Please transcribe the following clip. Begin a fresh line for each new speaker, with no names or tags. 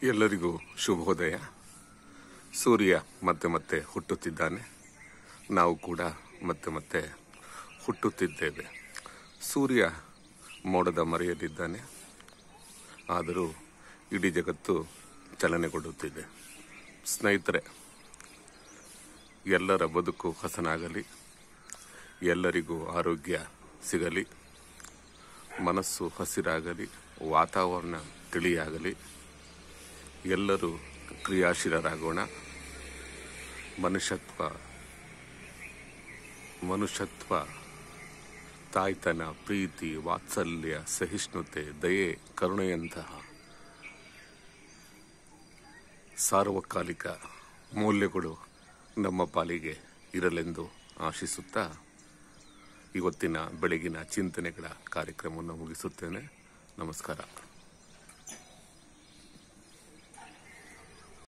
ಎಲ್ಲರಿಗೂ ಶುಭೋದಯ. ಸೂರ್ಯ ಮತ್ತೆ ಮತ್ತೆ ಹುಟ್ಟುತ್ತಿದ್ದಾನೆ. ನಾವು ಕೂಡ ಮತ್ತೆ ಮತ್ತೆ ಹುಟ್ಟುತ್ತಿದ್ದೇವೆ. ಸೂರ್ಯ ಮೋಡದ ಮರೆಯಲ್ಲಿದ್ದಾನೆ. ಆದರೂ ಇಡೀ ಜಗತ್ತು ಚಲನೆಗೊಳ್ಳುತ್ತಿದೆ. ಸ್ನೇಹಿತರೆ, ಎಲ್ಲರ ಬದುಕು ಹಸನಾಗಲಿ, ಎಲ್ಲರಿಗೂ ಆರೋಗ್ಯ ಸಿಗಲಿ, ಮನಸ್ಸು ಹಸಿರಾಗಲಿ, ವಾತಾವರಣ ತಿಳಿಯಾಗಲಿ, ಎಲ್ಲರೂ ಕ್ರಿಯಾಶೀಲರಾಗೋಣ. ಮನುಷ್ಯತ್ವ, ತಾಯ್ತನ, ಪ್ರೀತಿ, ವಾತ್ಸಲ್ಯ, ಸಹಿಷ್ಣುತೆ, ದಯೆ, ಕರುಣೆಯಂತಹ ಸಾರ್ವಕಾಲಿಕ ಮೌಲ್ಯಗಳು ನಮ್ಮ ಪಾಲಿಗೆ ಇರಲೆಂದು ಆಶಿಸುತ್ತಾ ಇವತ್ತಿನ ಬೆಳಗಿನ ಚಿಂತನೆಗಳ ಕಾರ್ಯಕ್ರಮವನ್ನು ಮುಗಿಸುತ್ತೇನೆ. ನಮಸ್ಕಾರ.